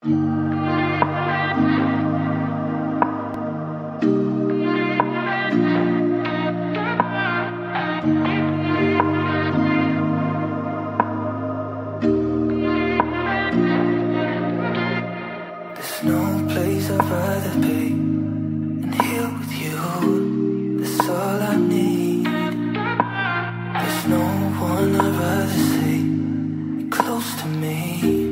There's no place I'd rather be than here with you. That's all I need. There's no one I'd rather see close to me.